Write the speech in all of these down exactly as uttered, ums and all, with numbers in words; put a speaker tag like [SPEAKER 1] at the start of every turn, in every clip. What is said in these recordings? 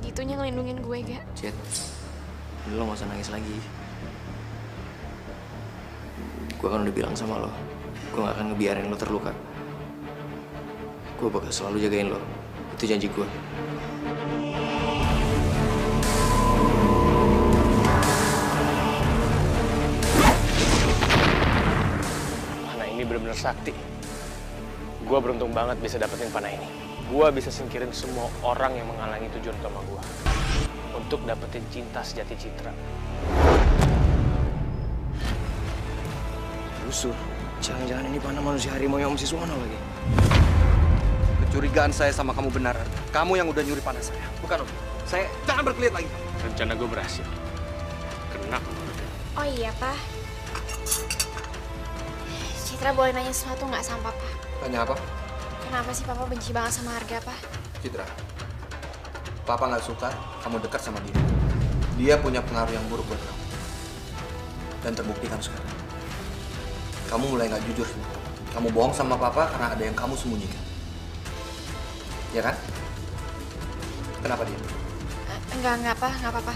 [SPEAKER 1] segitunya ngelindungin gue, Ga.
[SPEAKER 2] Cid, lo gak usah nangis lagi. Gue kan udah bilang sama lo, gue gak akan ngebiarin lo terluka. Gue bakal selalu jagain lo. Itu janji gue.
[SPEAKER 3] Panah ini benar-benar sakti. Gue beruntung banget bisa dapetin panah ini. Gue bisa singkirin semua orang yang menghalangi tujuan utama gue untuk dapetin cinta sejati Citra.
[SPEAKER 2] Busur, jangan-jangan ini panah manusia harimau yang Om Siswono lagi.
[SPEAKER 4] Kecurigaan saya sama kamu benar. Kamu yang udah nyuri panah saya, bukan Om. Saya jangan berkelit lagi.
[SPEAKER 3] Rencana gue berhasil. Kena.
[SPEAKER 1] Oh iya, Pak. Citra boleh nanya sesuatu nggak sama Papa?
[SPEAKER 4] Tanya apa?
[SPEAKER 1] Kenapa sih Papa benci banget sama Arga, Pak?
[SPEAKER 4] Citra, Papa nggak suka kamu dekat sama dia. Dia punya pengaruh yang buruk buat kamu. Dan terbukti kan sekarang. Kamu mulai nggak jujur sama Papa. Kamu bohong sama Papa karena ada yang kamu sembunyikan. Ya kan? Kenapa dia?
[SPEAKER 1] Uh, enggak, enggak, Pak. Enggak apa-apa.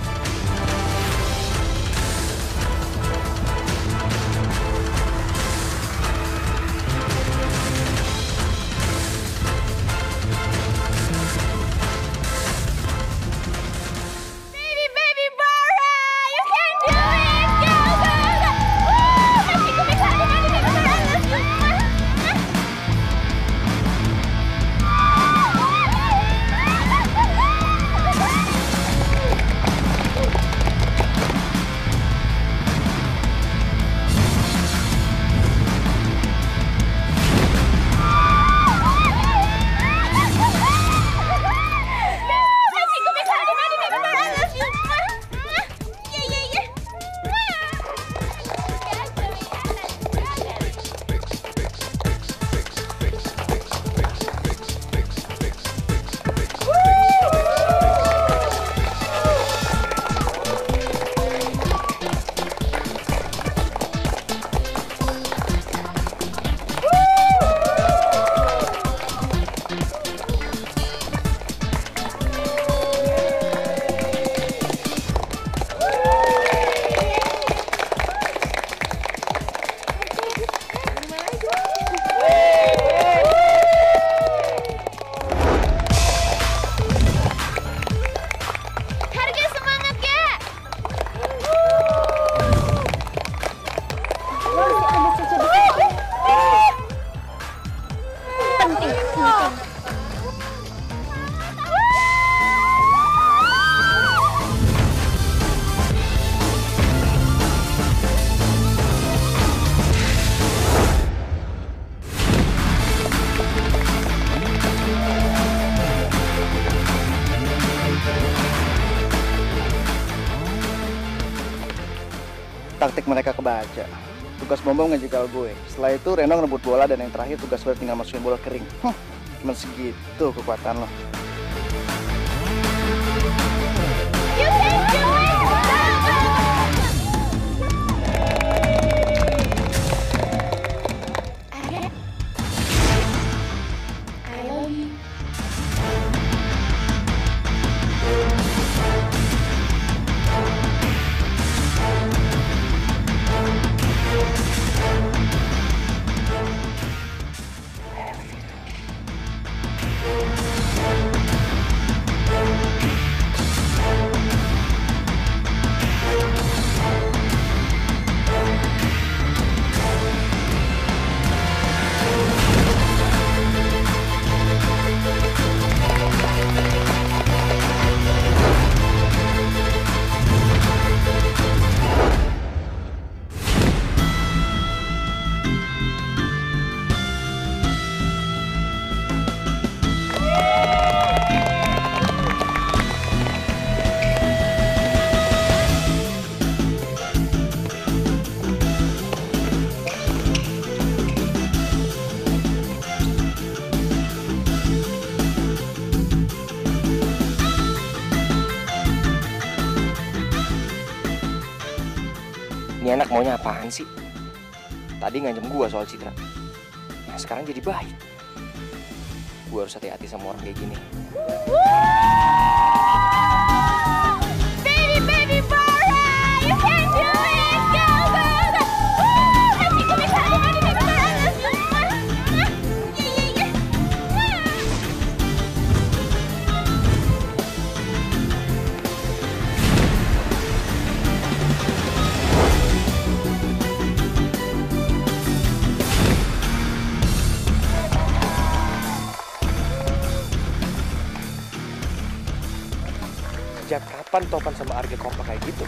[SPEAKER 5] Taktik mereka kebaca. Tugas Bom Bom ngejegal gue. Setelah itu Reno ngerebut bola dan yang terakhir tugas gue tinggal masukin bola kering. Huh, cuma segitu kekuatan lo.
[SPEAKER 1] You can do it! I love you.
[SPEAKER 2] Ini anak maunya apaan sih? Tadi ngancam gua soal Citra. Nah, sekarang jadi baik. Gua harus hati-hati sama orang kayak gini.
[SPEAKER 1] Baby, baby, Bora! You can do it! Go, go, go! Woo! Hati gue bisa ada di baby Bora. Yeah, yeah, yeah.
[SPEAKER 3] Sejak kapan Topan sama Arga kompak kayak gitu?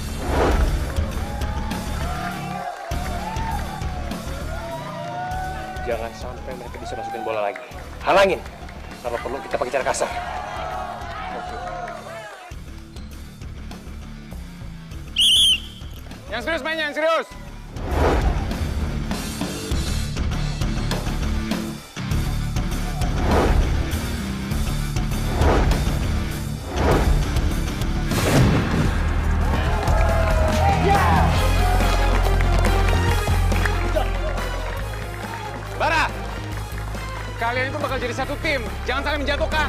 [SPEAKER 3] Jangan sampai mereka bisa masukin bola lagi. Halangin. Kalau perlu kita pakai cara kasar. Yang serius mainnya, yang serius. Bara, kalian itu bakal jadi satu tim. Jangan saling menjatuhkan.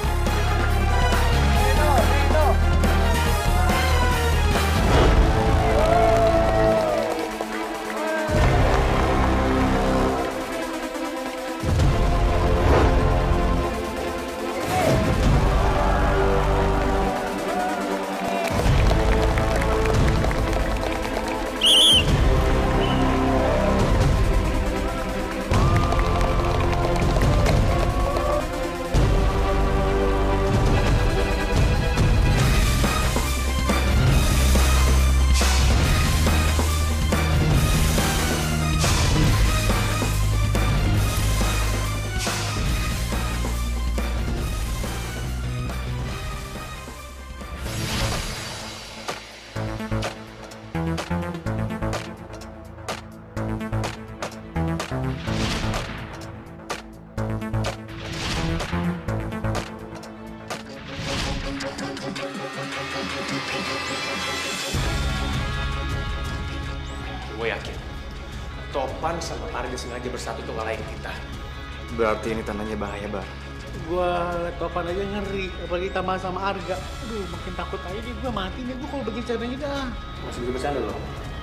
[SPEAKER 3] Gue yakin Topan sama Arga sengaja bersatu untuk ngalahin kita.
[SPEAKER 2] Berarti ini tandanya bahaya, Bar.
[SPEAKER 6] Gua liat Topan aja ngeri, apalagi tambah sama Arga. Aduh, makin takut aja nih, gua mati nih gua kalau begini caranya dah.
[SPEAKER 3] Masih bisa bercanda loh.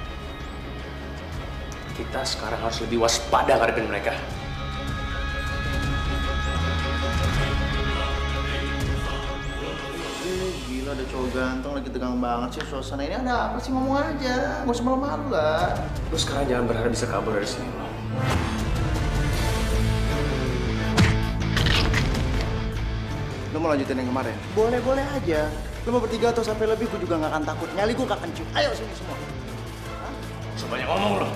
[SPEAKER 3] Kita sekarang harus lebih waspada ngadepin mereka.
[SPEAKER 5] Eh, gila ada cowok ganteng lagi tegang banget sih suasana ini. Ada apa sih, ngomong aja, gak usah malu-malu lah.
[SPEAKER 3] Lu sekarang jangan berharap bisa kabur dari sini loh.
[SPEAKER 5] Lo mau lanjutin yang kemarin? Boleh-boleh aja. Lo mau bertiga atau sampai lebih, gue juga gak akan takut. Nyali gue gak akan cium. Ayo sini semua.
[SPEAKER 3] Sebanyak ngomong loh.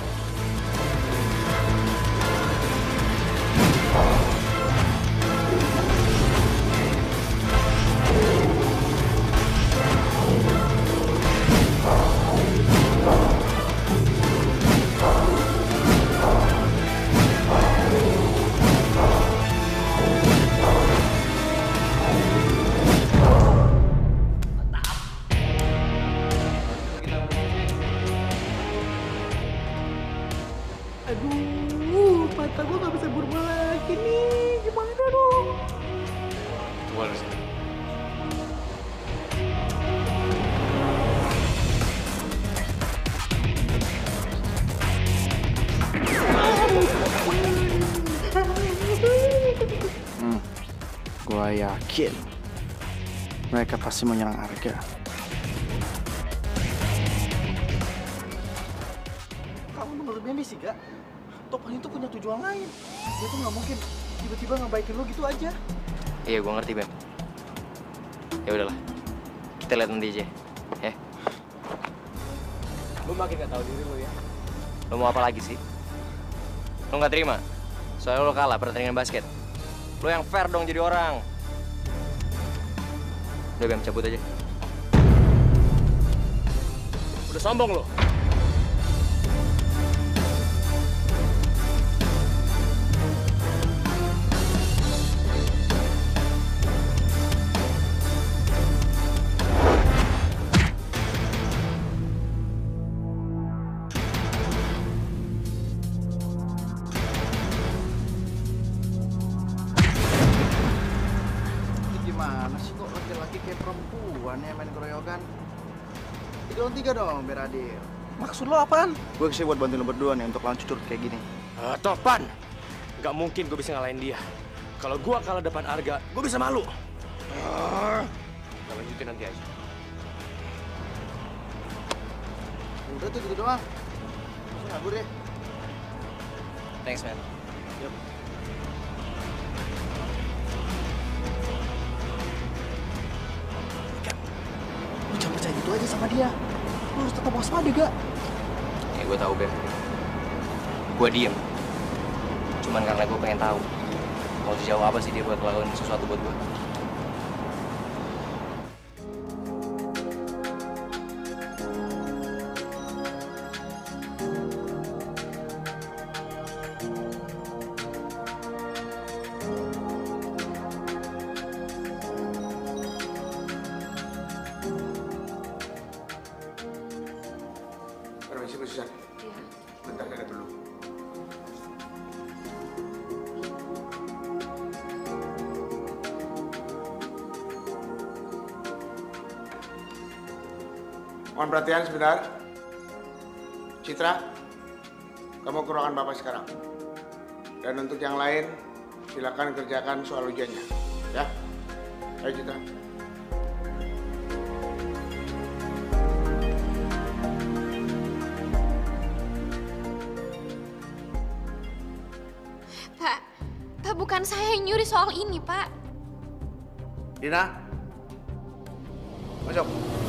[SPEAKER 6] Aduh, mata gua gak bisa berubah lagi nih. Gimana dong?
[SPEAKER 3] Tunggu di sini.
[SPEAKER 5] Hmm, gue yakin mereka pasti menyerang Arga. Kamu menurut Benny sih, Gak? Topan itu punya tujuan lain. Dia tuh nggak mungkin tiba-tiba ngebaikin lo gitu aja.
[SPEAKER 2] Iya, gue ngerti, Bem. Ya udahlah, kita lihat nanti aja, ya.
[SPEAKER 3] Lu makin gak tahu diri lu ya.
[SPEAKER 2] Lo mau apa lagi sih? Lo nggak terima? Soalnya lo kalah pertandingan basket. Lo yang fair dong jadi orang. Udah, Bem, cabut aja.
[SPEAKER 3] Udah sombong lo.
[SPEAKER 5] Ini gimana sih kok laki-laki Gua nih main keroyokan. Tiga on tiga dong, biar adil.
[SPEAKER 6] Maksud lo apaan?
[SPEAKER 5] Gue kesini buat bantuin lo berdua nih untuk lawan cucur kayak gini.
[SPEAKER 3] Uh, Topan, nggak mungkin gue bisa ngalahin dia. Kalau gue kalah depan Arga, gue bisa malu. Uh, kita lanjutin nanti aja.
[SPEAKER 5] Udah tuh gitu doang. Langsung ngabur deh.
[SPEAKER 2] Thanks, man.
[SPEAKER 5] Yuk. Lu jangan percaya gitu aja sama dia. Lu harus tetap waspada, gak?
[SPEAKER 2] Ya gue tahu, Ben. Gue diem. Cuman karena gue pengen tahu mau sejauh apa sih dia buat ngelakuin sesuatu buat gue.
[SPEAKER 7] Permisi, Bu Susan. Iya. Bentar, lihat dulu. Mohon perhatian sebentar. Citra, kamu ke ruangan Bapak sekarang. Dan untuk yang lain, silakan kerjakan soal ujiannya. Ya? Ayo Citra.
[SPEAKER 1] Pak, Pak bukan saya yang nyuri soal ini, Pak.
[SPEAKER 7] Dina, masuk.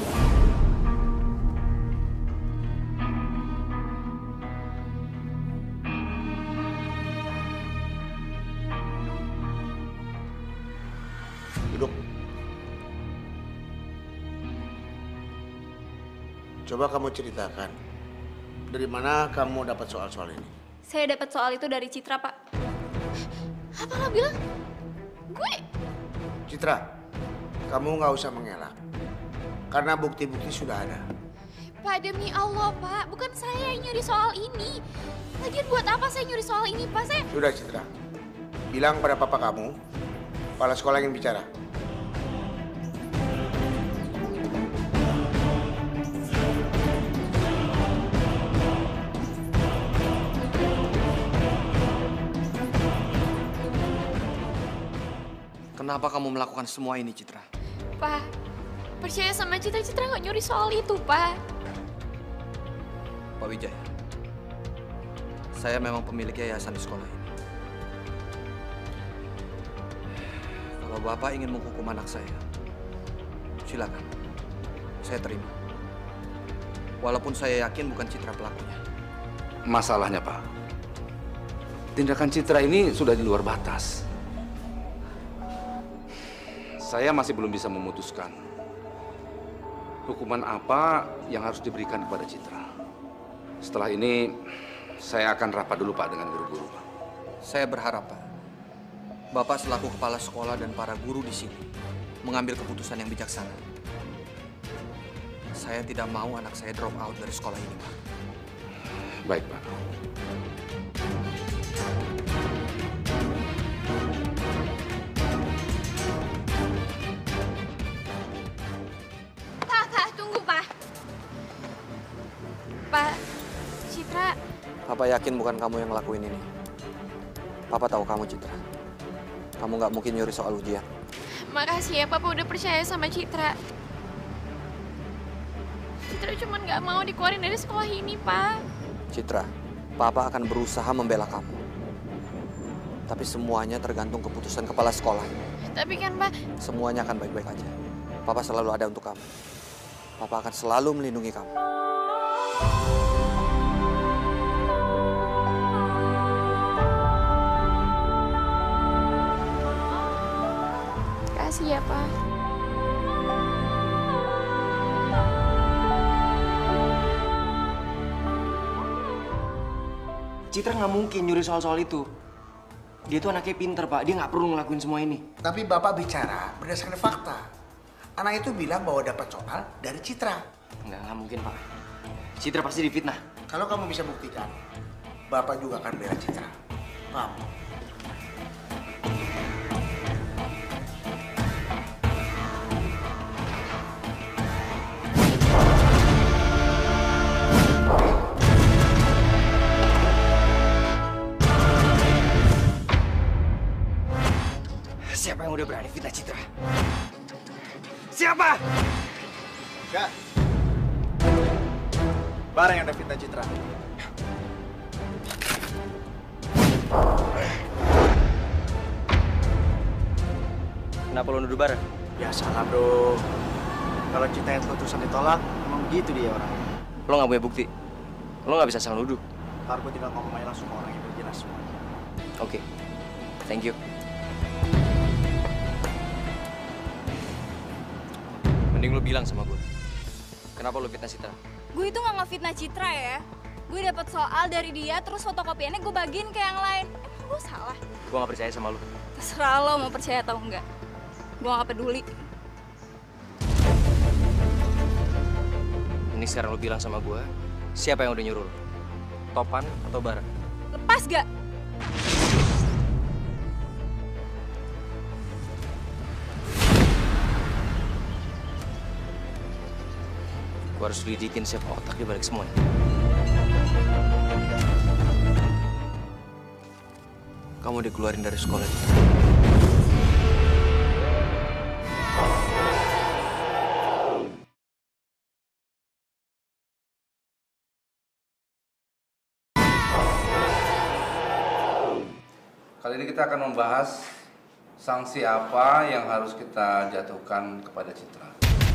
[SPEAKER 7] Duduk. Coba kamu ceritakan, dari mana kamu dapat soal-soal ini?
[SPEAKER 1] Saya dapat soal itu dari Citra, Pak. Apa lo bilang? Gue?
[SPEAKER 7] Citra, kamu nggak usah mengelak. Karena bukti-bukti sudah ada.
[SPEAKER 1] Pak, demi Allah, Pak. Bukan saya yang nyuri soal ini. Lagian buat apa saya nyuri soal ini, Pak? Saya...
[SPEAKER 7] Sudah, Citra. Bilang pada papa kamu, kepala sekolah ingin bicara.
[SPEAKER 2] Kenapa kamu melakukan semua ini, Citra?
[SPEAKER 1] Pak, percaya sama Citra, Citra nggak nyuri soal itu, Pak.
[SPEAKER 2] Pak Wijaya, saya memang pemilik yayasan di sekolah ini. Kalau Bapak ingin menghukum anak saya, silakan. Saya terima. Walaupun saya yakin bukan Citra pelakunya.
[SPEAKER 8] Masalahnya, Pak, tindakan Citra ini sudah di luar batas. Saya masih belum bisa memutuskan hukuman apa yang harus diberikan kepada Citra. Setelah ini, saya akan rapat dulu, Pak, dengan guru-guru, Pak.
[SPEAKER 2] Saya berharap, Pak, Bapak selaku kepala sekolah dan para guru di sini mengambil keputusan yang bijaksana. Saya tidak mau anak saya drop out dari sekolah ini, Pak.
[SPEAKER 8] Baik, Pak.
[SPEAKER 1] Pak, Pak, tunggu, Pak. Pak, Citra,
[SPEAKER 2] Papa yakin bukan kamu yang ngelakuin ini. Papa tahu kamu, Citra. Kamu nggak mungkin nyuri soal ujian.
[SPEAKER 1] makasih ya, Papa udah percaya sama Citra. Citra cuma nggak mau dikeluarin dari sekolah ini, Pak.
[SPEAKER 2] Citra, Papa akan berusaha membela kamu. Tapi semuanya tergantung keputusan kepala sekolah.
[SPEAKER 1] Tapi kan, Pak...
[SPEAKER 2] Semuanya akan baik-baik aja. Papa selalu ada untuk kamu. Papa akan selalu melindungi kamu.
[SPEAKER 1] Kasih ya, Pak.
[SPEAKER 2] Citra nggak mungkin nyuri soal-soal itu. Dia tuh anaknya pinter, Pak. Dia nggak perlu ngelakuin semua ini.
[SPEAKER 7] Tapi Bapak bicara berdasarkan fakta. Anak itu bilang bahwa dapat soal dari Citra.
[SPEAKER 2] Nggak, nggak mungkin, Pak. Citra pasti difitnah.
[SPEAKER 7] Kalau kamu bisa buktikan, Bapak juga akan bela Citra. Paham?
[SPEAKER 9] udah berani fitnah Citra? Siapa?
[SPEAKER 5] Enggak. Bara yang udah fitnah Citra.
[SPEAKER 9] Kenapa lo nuduh Bara?
[SPEAKER 5] Biasalah bro. Kalau cinta yang keputusan ditolak, emang gitu dia orangnya.
[SPEAKER 9] Lo nggak punya bukti. Lo nggak bisa asal nuduh.
[SPEAKER 5] Ntar gue tinggal ngomong aja langsung ke orang yang berjelas semuanya.
[SPEAKER 9] Oke, okay. Thank you. Mending lo bilang sama gue. Kenapa lo fitnah Citra?
[SPEAKER 1] Gue itu nggak ngefitnah Citra ya. Gue dapet soal dari dia, terus fotokopiannya gue bagiin ke yang lain. Emang gue salah?
[SPEAKER 9] Gue nggak percaya sama lo.
[SPEAKER 1] Terserah lo mau percaya atau enggak. Gue nggak peduli.
[SPEAKER 9] Ini sekarang lo bilang sama gue, siapa yang udah nyuruh lo? Topan atau Bara?
[SPEAKER 1] Lepas gak?
[SPEAKER 9] Gue harus lidikin siapa otak di balik semuanya.
[SPEAKER 2] Kamu dikeluarin dari sekolah.
[SPEAKER 8] Kali ini kita akan membahas sanksi apa yang harus kita jatuhkan kepada Citra.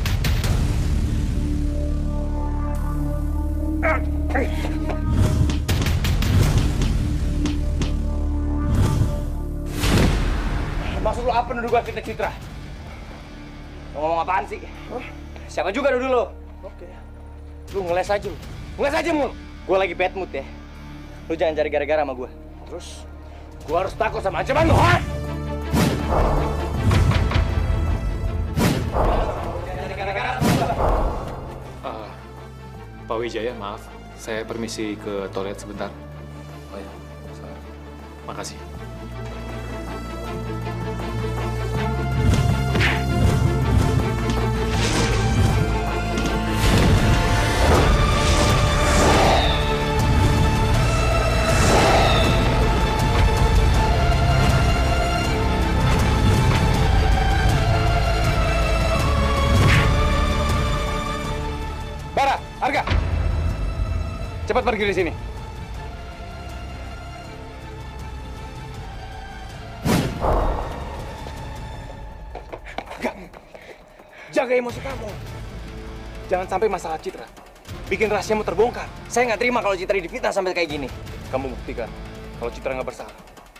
[SPEAKER 9] Maksud lo apa nuduh gue fitnah Citra? Lo ngomong apaan sih? Siapa juga nuduh lo? Oke. Lu ngeles aja lu. Ngeles aja mul. Gue lagi bad mood ya. Lu jangan cari gara-gara sama gue. Terus, gue harus takut sama ancaman lo, ha?
[SPEAKER 3] Uh, Pak Wijaya, maaf. Saya permisi ke toilet sebentar.
[SPEAKER 8] Oh ya, salah.
[SPEAKER 3] Makasih.
[SPEAKER 9] Bara, Arga, cepat pergi dari sini. Gak. Jaga emosi kamu. Jangan sampai masalah Citra bikin rahasiamu terbongkar. Saya nggak terima kalau Citra difitnah sampai kayak gini. Kamu buktikan kalau Citra nggak bersalah.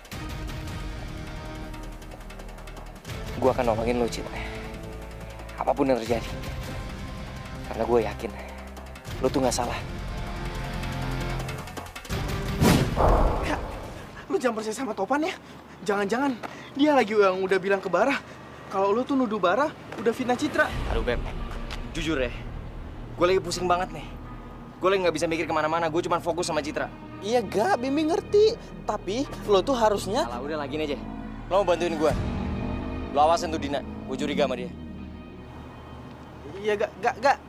[SPEAKER 9] Gua akan nolongin lo, Citra. Apapun yang terjadi. Karena gue yakin, lo tuh nggak salah.
[SPEAKER 5] Kak, lu jangan percaya sama Topan ya. Jangan-jangan dia lagi yang udah bilang ke Bara kalau lu tuh nuduh Bara udah fitnah Citra.
[SPEAKER 9] Aduh Beb, jujur ya, gue lagi pusing banget nih. Gue lagi nggak bisa mikir kemana-mana, gue cuma fokus sama Citra.
[SPEAKER 5] Iya gak, Bimi ngerti. Tapi lo tuh harusnya...
[SPEAKER 9] Alah, udah lagi aja. Lo mau bantuin gue? Lo awasin tuh Dina, gue curiga sama dia.
[SPEAKER 5] Iya gak, gak, gak.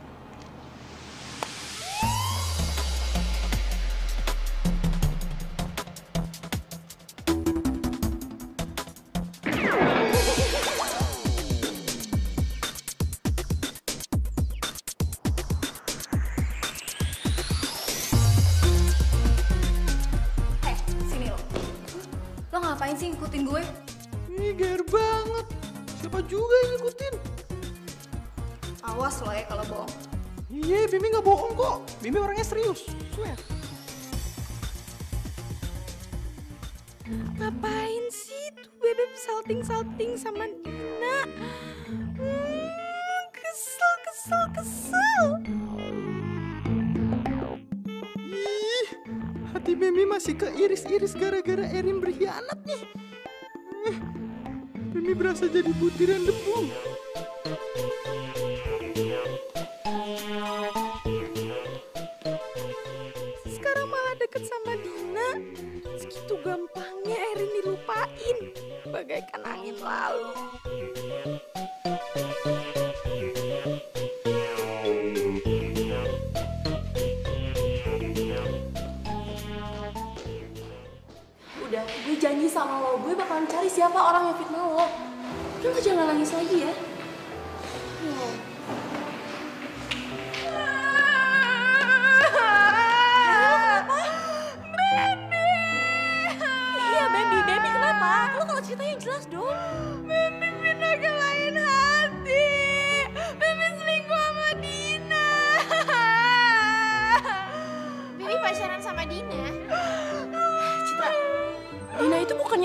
[SPEAKER 1] Ngapain sih ngikutin gue?
[SPEAKER 5] Ih, gair banget. Siapa juga yang ngikutin?
[SPEAKER 1] Awas lo ya kalau bohong.
[SPEAKER 5] Iya, Bimi nggak bohong kok. Bimi orangnya serius. Swear.
[SPEAKER 1] Ngapain sih tuh Bebek salting-salting sama Dina? Hmm, kesel, kesel, kesel.
[SPEAKER 5] Ih, hati Bimi masih keiris-iris gara-gara Erin berkhianat nih. Eh, Bimi berasa jadi butiran debu.
[SPEAKER 1] Sekarang malah deket sama Dina. Segitu gampangnya Erin dilupain. Bagaikan angin lalu.
[SPEAKER 10] Udah, gue janji sama lo, gue bakalan cari siapa orang yang fitnah lo. Udah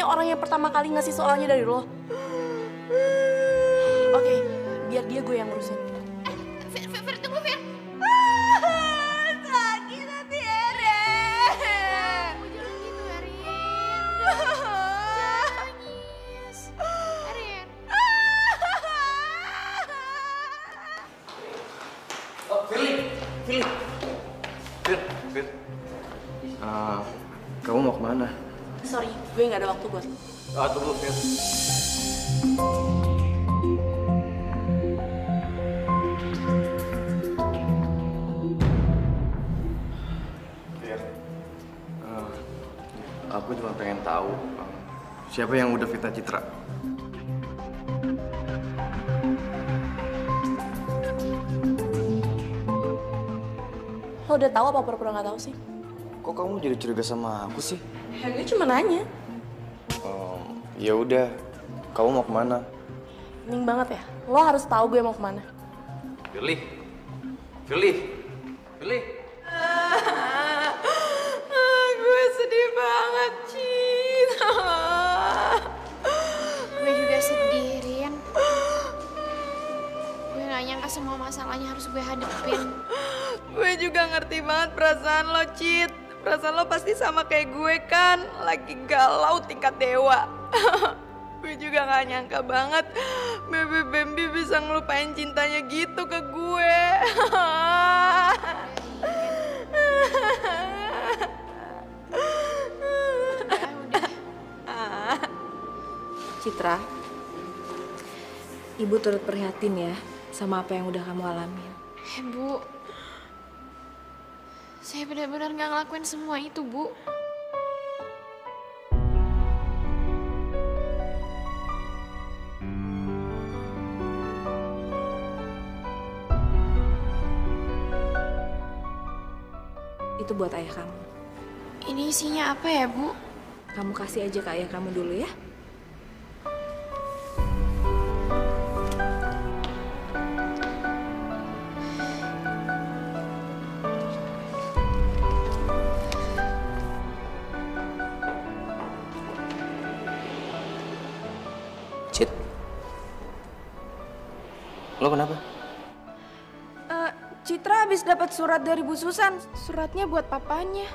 [SPEAKER 10] bukannya orang yang pertama kali ngasih soalnya dari lo. Oke, biar dia gue yang ngurusin.
[SPEAKER 1] Eh, Fir, Fir, Fir, tunggu Fir. Sakit hati Erin. Kamu jangan gitu Erin. Jangan nangis. Erin.
[SPEAKER 9] Oh, Firly, Firly.
[SPEAKER 4] Fir, Fir. Uh, kamu mau kemana?
[SPEAKER 10] Sorry, gue nggak ada waktu buat lo.
[SPEAKER 4] Ah, tunggu, Fir. Fir, uh, aku cuma pengen tahu uh, siapa yang udah fitnah Citra.
[SPEAKER 10] Lo udah tahu apa pura-pura nggak tahu sih?
[SPEAKER 4] Kok kamu jadi curiga sama aku sih?
[SPEAKER 10] Ya, gue cuma nanya.
[SPEAKER 4] Um, ya udah, kamu mau kemana?
[SPEAKER 10] Pening banget ya, lo harus tahu gue mau kemana.
[SPEAKER 8] Firly, Firly, Firly.
[SPEAKER 10] Gue sedih banget, Cid.
[SPEAKER 1] Gue juga sedih, Rin. Gue gak nyangka semua masalahnya harus gue hadepin.
[SPEAKER 10] Gue juga ngerti banget perasaan lo, Cid. Perasaan lo pasti sama kayak gue kan, lagi galau tingkat dewa. Gue juga gak nyangka banget Bebe Bambi bisa ngelupain cintanya gitu ke gue.
[SPEAKER 11] Citra, Ibu turut prihatin ya sama apa yang udah kamu alami.
[SPEAKER 1] Eh, Bu. Saya benar-benar gak ngelakuin semua itu, Bu.
[SPEAKER 11] Itu buat ayah kamu.
[SPEAKER 1] Ini isinya apa ya, Bu?
[SPEAKER 11] Kamu kasih aja ke ayah kamu dulu ya.
[SPEAKER 9] Cid, lo kenapa?
[SPEAKER 10] Uh, Citra habis dapat surat dari Bu Susan. Suratnya buat papanya.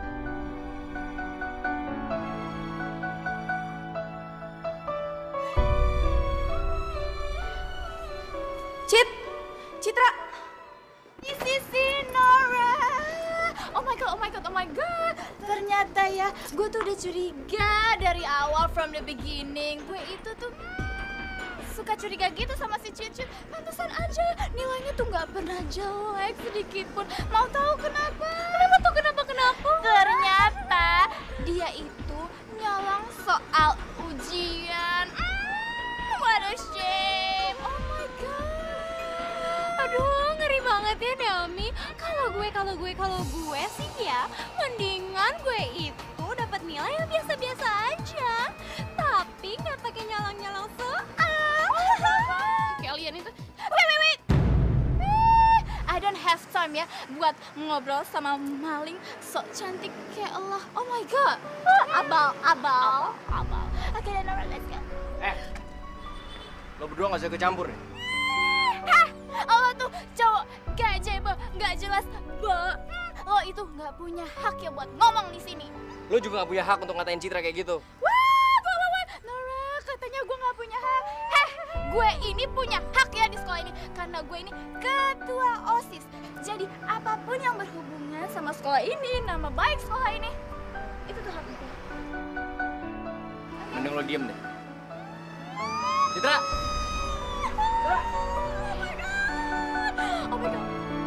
[SPEAKER 10] Cit, Citra.
[SPEAKER 1] Sisi Nora. Oh my god, oh my god, oh my god. Ternyata ya, gue tuh udah curiga dari awal from the beginning. Gue itu tuh hmm, suka curiga gitu sama si Cicit. Pantesan aja nilainya tuh nggak pernah jelek sedikit pun. Mau tahu kenapa? Kenapa tuh kenapa kenapa? Ternyata dia itu nyolong soal ujian. Hmm, what a shame. Oh my god. Aduh, ngeri banget ya Naomi. Kalau gue, kalau gue, kalau gue sih ya, mendingan gue itu dapat nilai yang biasa-biasa aja, tapi nggak pakai nyolong-nyolong soal. Kalian itu, wait, wait, wait. Eh, I don't have time ya buat ngobrol sama maling sok cantik kayak Allah. Oh my god. Ah, abal, abal, abal. Oke, then alright, let's go.
[SPEAKER 9] Eh, lo berdua gak usah kecampur ya?
[SPEAKER 1] Hah? Allah tuh cowok gak jebo, gak jelas, bo. Lo itu gak punya hak ya buat ngomong di sini.
[SPEAKER 9] Lo juga gak punya hak untuk ngatain Citra kayak gitu.
[SPEAKER 1] Wah, wah, wah, wah. Nora, katanya gue gak punya hak. Heh, gue ini punya hak ya di sekolah ini karena gue ini ketua OSIS. Jadi apapun yang berhubungan sama sekolah ini, nama baik sekolah ini, itu tuh hak gue.
[SPEAKER 9] Mending lo diem deh. Citra!
[SPEAKER 1] Citra! Oh my god! Oh my god!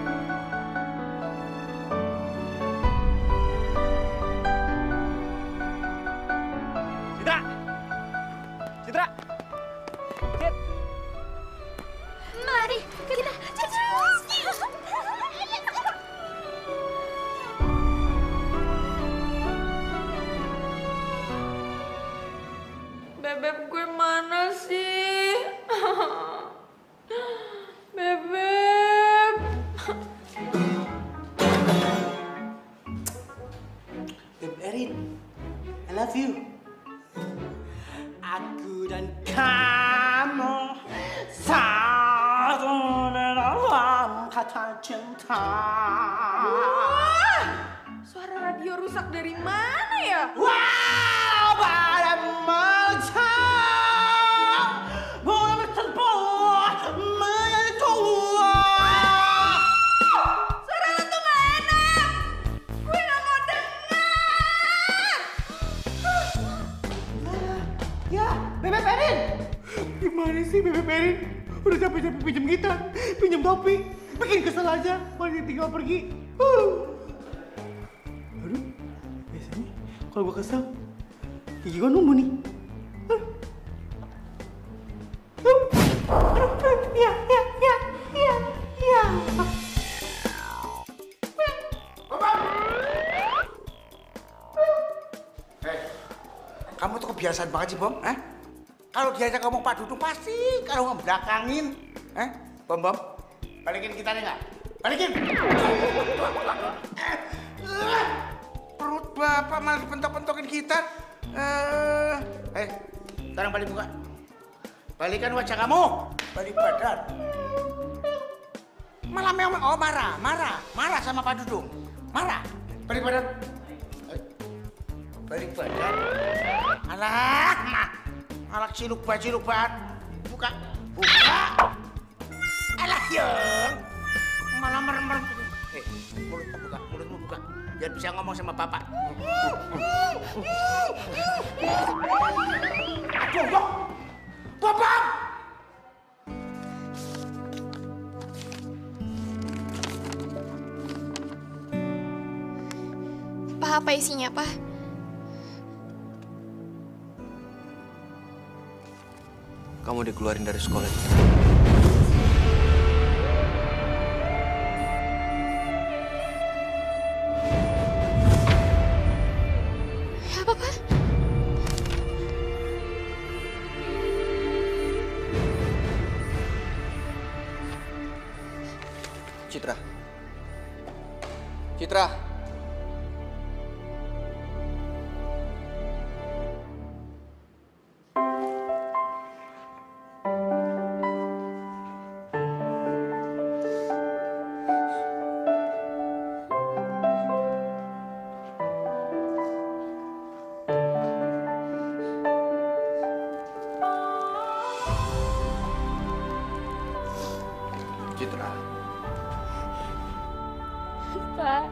[SPEAKER 9] Citra! Citra! Cit!
[SPEAKER 1] Mari kita Citra!
[SPEAKER 10] Bebek gue mana sih?
[SPEAKER 6] cinta.
[SPEAKER 10] Wah, suara radio rusak dari mana ya?
[SPEAKER 6] Wow, pada macam bola terbuat menjadi tua.
[SPEAKER 10] Suara lu tuh gak enak. Gue gak mau denger.
[SPEAKER 6] Ya, Bebek Perin. Gimana sih Bebek Perin? Udah capek-capek pinjam gitar, pinjam topi, bikin kesel aja kalau dia tinggal pergi. Uh. Aduh, biasanya kalau gue kesel, gigi gue nunggu nih. Aduh. Aduh. Aduh. Ya, ya, ya, ya, ya.
[SPEAKER 7] Eh, kamu tuh kebiasaan banget sih, Bom. Eh? Kalau diajak ngomong Pak Dudung pasti kalau ngebelakangin. Eh, Bom Bom, balikin gitarnya nggak? Balikin. Eh, eh, perut bapak malah dipentok-pentokin gitar. Eh, eh, sekarang balik muka. Balikan wajah kamu. Balik badan. Malah memang oh marah, marah, marah sama Pak Dudung. Marah. Balik badan. Eh, balik badan. Alah, nah. Alah ciluk ba ciluk ban. Buka. Buka. Alah Yon. Malah merem-merem. Eh, mulutmu buka, mulutmu buka. Biar bisa ngomong sama bapak. Aduh, Bok. Bapak.
[SPEAKER 1] Pak, apa isinya, Pak?
[SPEAKER 2] Kamu dikeluarin dari sekolah.
[SPEAKER 1] Apa, Pak?
[SPEAKER 2] Citra. Citra. Citra.
[SPEAKER 11] Pak,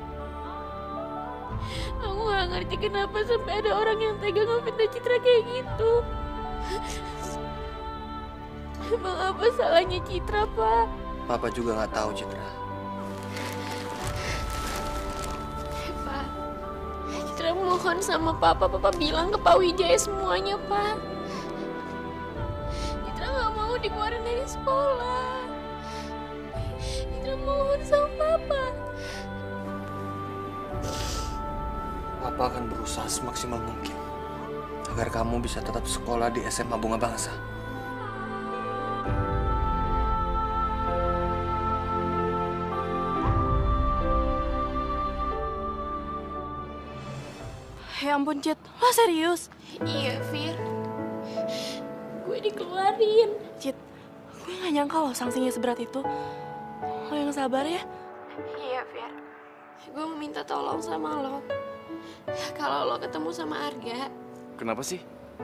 [SPEAKER 11] aku gak ngerti kenapa sampai ada orang yang tega ngefitnah Citra kayak gitu. Emang apa salahnya Citra, Pak?
[SPEAKER 2] Papa juga nggak tahu, Citra.
[SPEAKER 11] Pak, Citra mohon sama Papa, Papa bilang ke Pak Wijaya semuanya, Pak. Citra nggak mau dikeluarin dari sekolah. Citra mohon sama Papa.
[SPEAKER 2] Papa akan berusaha semaksimal mungkin agar kamu bisa tetap sekolah di S M A Bunga Bangsa.
[SPEAKER 10] Ya ampun, Cit. Lo serius?
[SPEAKER 11] Iya, Fir. Gue dikeluarin.
[SPEAKER 10] Cit, gue gak nyangka loh sanksinya seberat itu. Lo yang sabar ya.
[SPEAKER 11] Iya, Fir. Gue mau minta tolong sama lo. Kalau lo ketemu sama Arga,
[SPEAKER 3] Kenapa sih?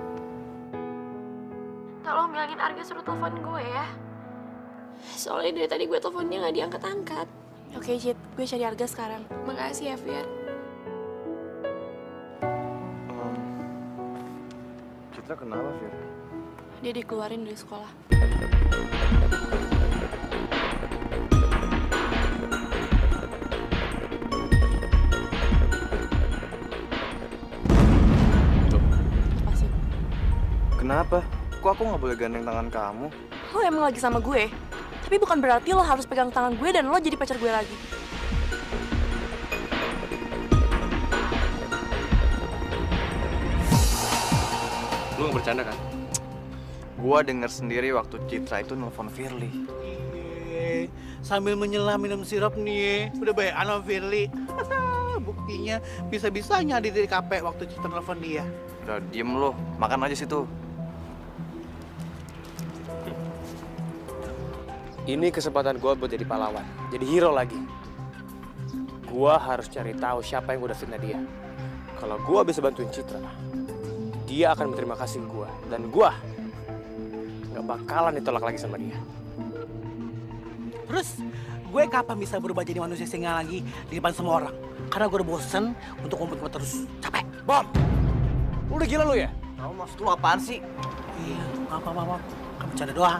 [SPEAKER 11] tolong bilangin Arga suruh telepon gue ya. Soalnya dari tadi gue telepon dia gak diangkat-angkat.
[SPEAKER 10] Oke, Cit. Gue cari Arga sekarang.
[SPEAKER 11] Makasih ya, Fir.
[SPEAKER 3] Citra kenapa, Fir?
[SPEAKER 10] Dia dikeluarin dari sekolah. Lepasin.
[SPEAKER 12] Kenapa? Kok aku nggak boleh gandeng tangan kamu?
[SPEAKER 10] Lo emang lagi sama gue, tapi bukan berarti lo harus pegang tangan gue dan lo jadi pacar gue lagi.
[SPEAKER 3] Lu nggak bercanda kan?
[SPEAKER 12] Gua denger sendiri waktu Citra itu nelfon Firly.
[SPEAKER 6] Iye, sambil menyelam minum sirup nih, udah baik sama Firly. Buktinya bisa-bisanya di T K P waktu Citra nelfon dia.
[SPEAKER 12] Udah diem lo, makan aja situ.
[SPEAKER 3] Ini kesempatan gue buat jadi pahlawan, jadi hero lagi. Gue harus cari tahu siapa yang udah fitnah dia. Kalau gue bisa bantuin Citra, dia akan berterima kasih ke gue. Dan gue gak bakalan ditolak lagi sama dia.
[SPEAKER 6] Terus, gue kapan bisa berubah jadi manusia singa lagi di depan semua orang? Karena gue udah bosen untuk ngumpet-ngumpet terus. Capek.
[SPEAKER 9] Bom!
[SPEAKER 3] Lu udah gila lu ya?
[SPEAKER 9] Kamu maksud lu apaan sih?
[SPEAKER 6] Iya, apa-apa, kamu bercanda doang.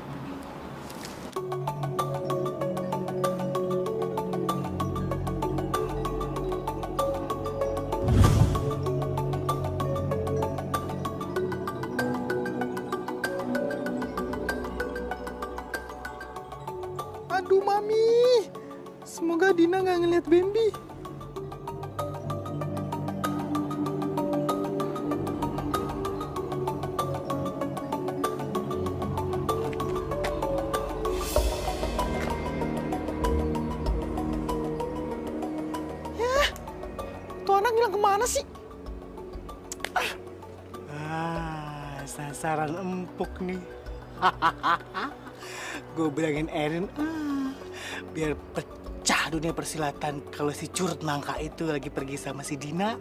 [SPEAKER 13] Aduh, Mami. Semoga Dina nggak ngeliat Bambi. Ya, tuh anak hilang kemana sih?
[SPEAKER 6] Ah, sasaran empuk nih. Gue bilangin Erin, ah, biar pecah dunia persilatan kalau si curut nangka itu lagi pergi sama si Dina.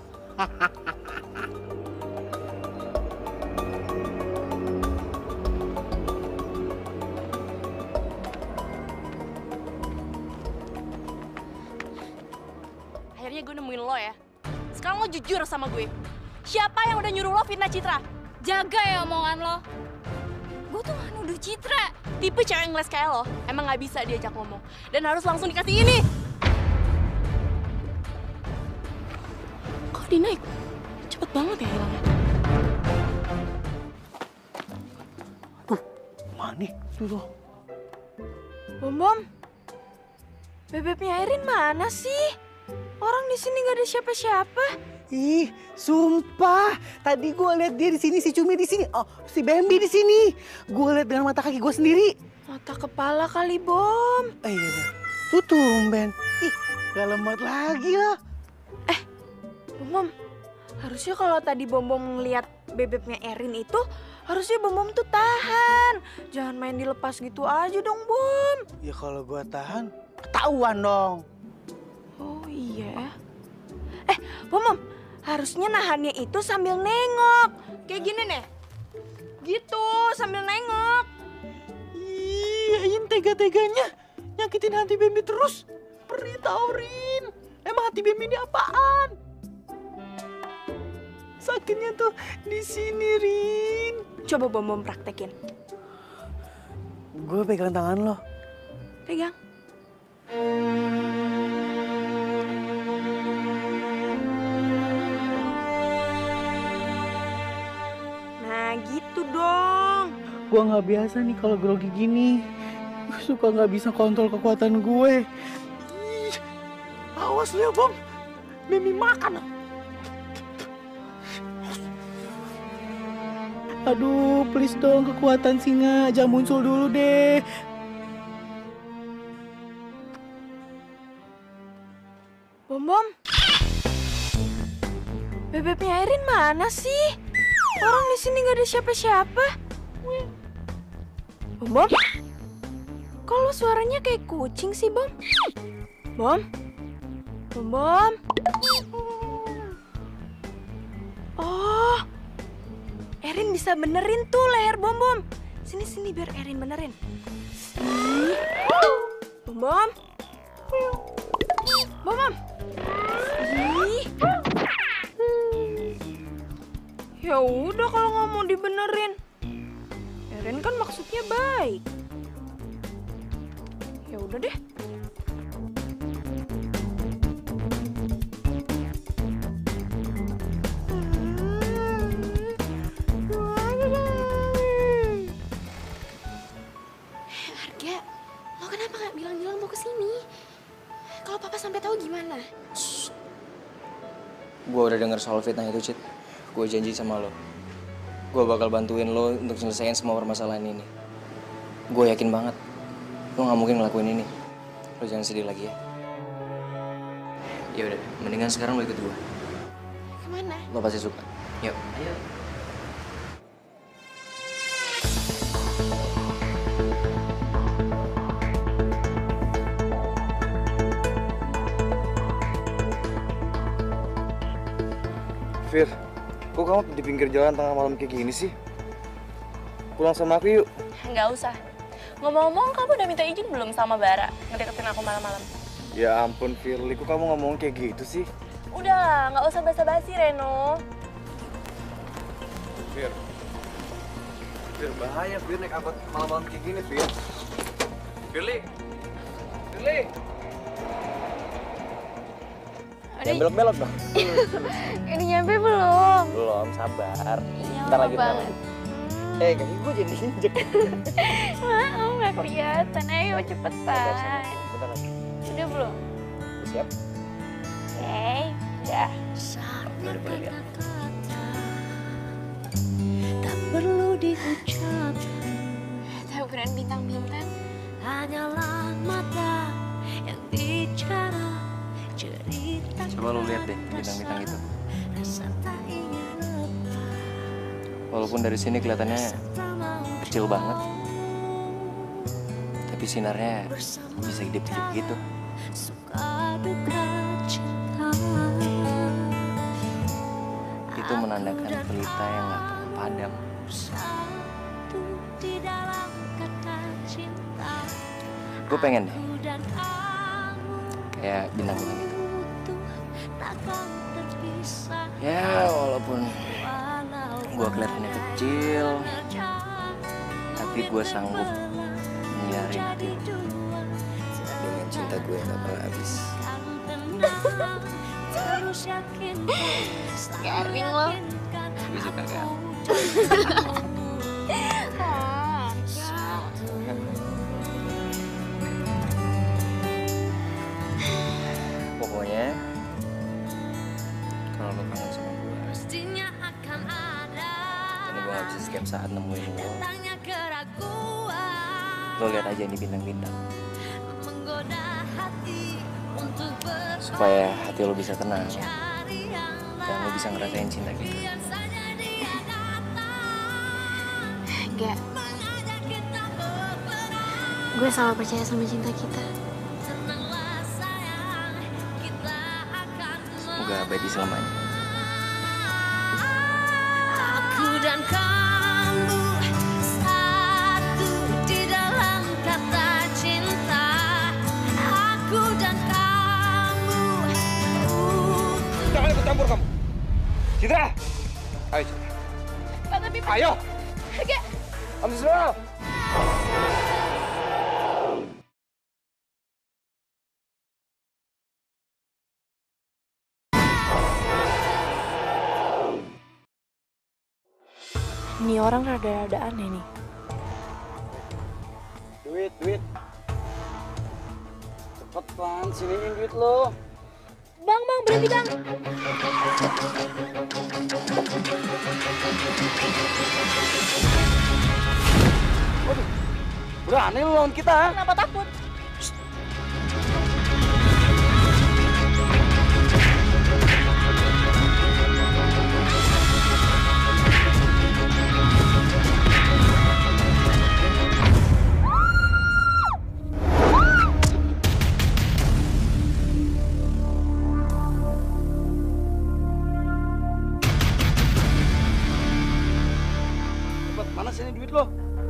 [SPEAKER 14] Akhirnya gue nemuin lo ya. Sekarang lo jujur sama gue. Siapa yang udah nyuruh lo fitnah Citra?
[SPEAKER 1] Jaga ya omongan lo. Gue tuh gak nuduh Citra.
[SPEAKER 14] Tipe cewek ngeles kayak lo, emang gak bisa diajak ngomong. Dan harus langsung dikasih ini. Kok dinaik? Cepet banget ya hilangnya.
[SPEAKER 6] Tuh, mana tuh lo?
[SPEAKER 10] Bom-bom, bebeknya Erin mana sih? Orang di sini gak ada siapa-siapa.
[SPEAKER 6] Ih, sumpah. Tadi gue lihat dia di sini, si Cumi di sini, oh si Bambi di sini. Gue lihat dengan mata kaki gue sendiri.
[SPEAKER 10] Mata kepala kali, Bom.
[SPEAKER 6] Eh iya, iya. Tuh tumben. Ih, gak lemot lagi lah.
[SPEAKER 10] Eh, Bom-bom, harusnya kalau tadi Bom-bom ngeliat bebeknya Erin itu, harusnya Bom-bom tuh tahan. Jangan main dilepas gitu aja dong, Bom.
[SPEAKER 6] Ya kalau gue tahan, ketahuan dong.
[SPEAKER 10] Oh iya. Eh, Bom-bom, harusnya nahannya itu sambil nengok. Kayak gini nih. Gitu, sambil nengok.
[SPEAKER 13] Iya, Ain tega-teganya nyakitin hati Bambi terus. Perih tau, Rin. Emang hati Bambi ini apaan? Sakitnya tuh di sini, Rin.
[SPEAKER 10] Coba Bom-bom praktekin.
[SPEAKER 6] Gue pegang tangan lo.
[SPEAKER 10] Pegang. Nah gitu dong.
[SPEAKER 6] Gue nggak biasa nih kalau grogi gini. Gue suka nggak bisa kontrol kekuatan gue.
[SPEAKER 13] Ih, awas lu ya, Bom. Bambi makan.
[SPEAKER 6] Aduh, please dong kekuatan singa. Jangan muncul dulu deh.
[SPEAKER 10] Bom-bom. Bebeknya Erin mana sih? Orang di sini nggak ada siapa-siapa. Bom-bom. Kok suaranya kayak kucing sih, Bom? Bom? Bom-bom. Oh. Erin bisa benerin tuh leher Bom-bom. Sini-sini biar Erin benerin. Sini. Bom-bom. Bom-bom. Ih. Ya udah kalau nggak mau dibenerin. Erin kan maksudnya baik. Ya udah deh.
[SPEAKER 11] Arga, lo kenapa nggak bilang-bilang mau kesini? Kalau papa sampai tahu gimana?
[SPEAKER 9] Gue udah denger soal fitnah itu, Cit. Gue janji sama lo. Gue bakal bantuin lo untuk nyelesain semua permasalahan ini. Gue yakin banget. Lo gak mungkin ngelakuin ini. Lo jangan sedih lagi ya. Ya udah, mendingan sekarang lo ikut gue.
[SPEAKER 11] Kemana?
[SPEAKER 9] Lo pasti suka. Yuk. Ayo.
[SPEAKER 5] Fir, kok kamu di pinggir jalan tengah malam kayak gini sih? Pulang sama aku yuk.
[SPEAKER 14] Nggak usah. Ngomong-ngomong, kamu udah minta izin belum sama Bara ngedeketin aku malam-malam?
[SPEAKER 5] Ya ampun Firly, kok kamu ngomong kayak gitu sih?
[SPEAKER 14] Udah lah, nggak usah basa-basi Reno.
[SPEAKER 5] Fir, Fir bahaya Fir naik angkot malam-malam kayak gini Fir. Firly, Firly.
[SPEAKER 9] Yang belok-belok dong.
[SPEAKER 11] Ini nyampe belum?
[SPEAKER 9] Belum, sabar.
[SPEAKER 11] Iya,
[SPEAKER 9] Ntar lagi
[SPEAKER 11] banget.
[SPEAKER 9] Eh, kaki gue jadi injek.
[SPEAKER 11] Mau nggak kelihatan? Ayo cepetan.
[SPEAKER 9] Bentar lagi.
[SPEAKER 11] Udah belum?
[SPEAKER 9] Siap?
[SPEAKER 11] Oke, udah.
[SPEAKER 9] Udah boleh lihat.
[SPEAKER 15] Tak perlu diucapkan,
[SPEAKER 11] Taburan bintang-bintang.
[SPEAKER 15] hanyalah mata yang bicara cerita.
[SPEAKER 12] Coba lu lihat deh bintang-bintang itu.
[SPEAKER 15] Rasa tak ingin lepas.
[SPEAKER 12] Walaupun dari sini kelihatannya kecil banget, tapi sinarnya bisa hidup-hidup gitu.
[SPEAKER 15] Suka duka cinta.
[SPEAKER 12] Itu menandakan pelita yang gak pernah padam.
[SPEAKER 15] Satu di dalam kata cinta.
[SPEAKER 12] Gue pengen deh,
[SPEAKER 15] Dan kamu
[SPEAKER 12] kayak bintang-bintang itu.
[SPEAKER 15] takkan terpisah.
[SPEAKER 12] Ya walaupun gue kelihatannya kecil, tapi gue sanggup nyiarin hati lu dengan cinta gue yang gak pernah habis.
[SPEAKER 15] Terus yakin
[SPEAKER 11] Garing lo.
[SPEAKER 12] Gue suka kan? Pokoknya kalau lo kangen sama gue,
[SPEAKER 15] pastinya akan ada
[SPEAKER 12] dan gue gak bisa setiap saat nemuin lo,
[SPEAKER 15] datangnya keraguan
[SPEAKER 12] lo lihat aja ini bintang-bintang,
[SPEAKER 15] menggoda hati untuk
[SPEAKER 12] supaya hati lo bisa tenang
[SPEAKER 15] bercari yang
[SPEAKER 12] dan lo bisa ngerasain cinta kita.
[SPEAKER 15] biasanya dia
[SPEAKER 11] Enggak. Gue selalu percaya sama cinta kita.
[SPEAKER 15] tenanglah sayang kita akan
[SPEAKER 12] Semoga abadi selamanya.
[SPEAKER 15] aku dan kamu satu di dalam kata cinta. Aku dan kamu uh,
[SPEAKER 8] Jangan ikut campur kamu. Citra! Ayo Citra.
[SPEAKER 14] Pak, tapi...
[SPEAKER 8] Ayo!
[SPEAKER 14] Oke.
[SPEAKER 8] Ambil semua!
[SPEAKER 10] Ini orang rada-rada aneh nih.
[SPEAKER 5] Duit, duit. Cepet Pan, siniin duit lo.
[SPEAKER 14] Bang, bang, berhenti bang.
[SPEAKER 5] Waduh, berani lo lawan kita.
[SPEAKER 14] Kenapa takut?
[SPEAKER 5] Cepet, mana sini duit lo?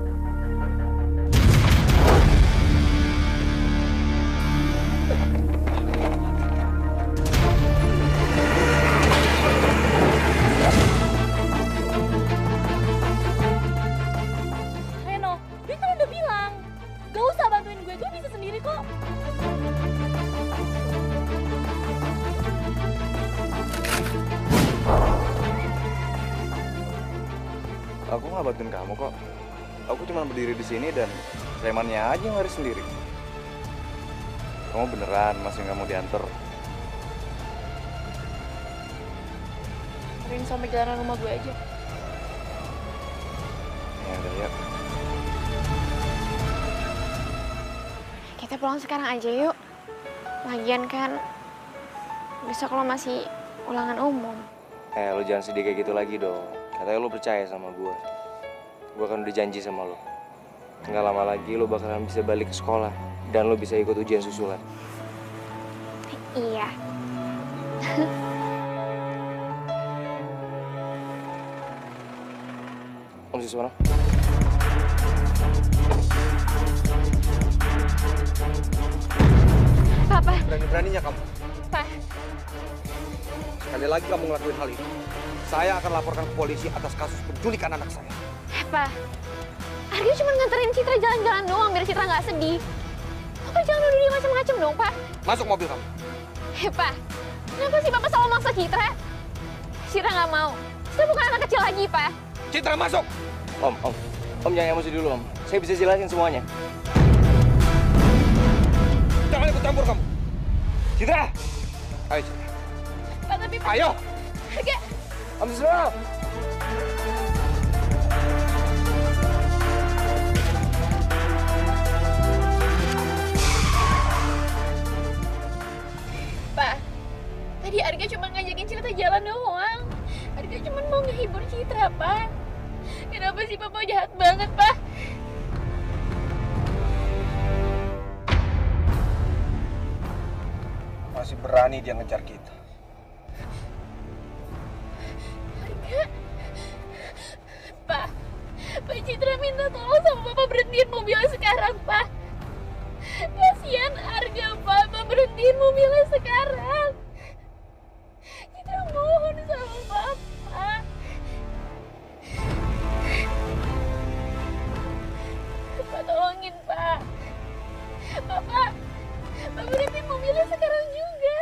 [SPEAKER 14] Reno, gue kan udah bilang. Gak usah bantuin gue, gue bisa sendiri kok.
[SPEAKER 5] Aku nggak bantuin kamu kok. Aku cuma berdiri di sini dan premannya aja yang harus sendiri. Kamu beneran masih nggak mau diantar?
[SPEAKER 10] Rin sampai jalanan rumah gue aja.
[SPEAKER 5] Ya udah ya.
[SPEAKER 11] Kita pulang sekarang aja yuk. Lagian kan besok lo masih ulangan umum.
[SPEAKER 12] Eh, lo jangan sedih kayak gitu lagi dong. Katanya lo percaya sama gue. Gue kan udah janji sama lo. Nggak lama lagi lo bakalan bisa balik ke sekolah. Dan lo bisa ikut ujian susulan.
[SPEAKER 11] Iya.
[SPEAKER 9] di sana.
[SPEAKER 11] Papa.
[SPEAKER 2] Berani-beraninya kamu.
[SPEAKER 11] Pak.
[SPEAKER 2] Sekali lagi kamu ngelakuin hal ini, saya akan laporkan ke polisi atas kasus penculikan anak saya.
[SPEAKER 11] Pak, Arga cuma nganterin Citra jalan-jalan doang biar Citra nggak sedih. Papa jangan nuduh dia macam-macam dong, Pak.
[SPEAKER 2] Masuk mobil kamu.
[SPEAKER 11] Eh, Pak, kenapa sih Papa selalu maksa Citra? Citra nggak mau. Citra bukan anak kecil lagi, Pak.
[SPEAKER 2] Citra masuk.
[SPEAKER 9] Om, om, om jangan emosi dulu, om. Saya bisa jelasin semuanya.
[SPEAKER 2] Jangan ikut campur kamu. Citra, ayo Citra.
[SPEAKER 11] Pak, tapi Pak.
[SPEAKER 2] Ayo.
[SPEAKER 11] Arga.
[SPEAKER 9] Om Susilo.
[SPEAKER 11] Pak, tadi Arga cuma ngajakin Citra jalan doang. Arga cuma mau ngehibur Citra, Pak. Kenapa sih Papa jahat banget, Pak?
[SPEAKER 2] Masih berani dia ngejar kita.
[SPEAKER 11] Arga. Pak, Pak Citra minta tolong sama Papa berhentiin mobilnya sekarang, Pak. Kasihan Arga, Pak. Pak berhentiin mobilnya sekarang. Citra mohon sama Papa. Pak tolongin, Pak. Papa, Pak berhentiin mobilnya sekarang juga.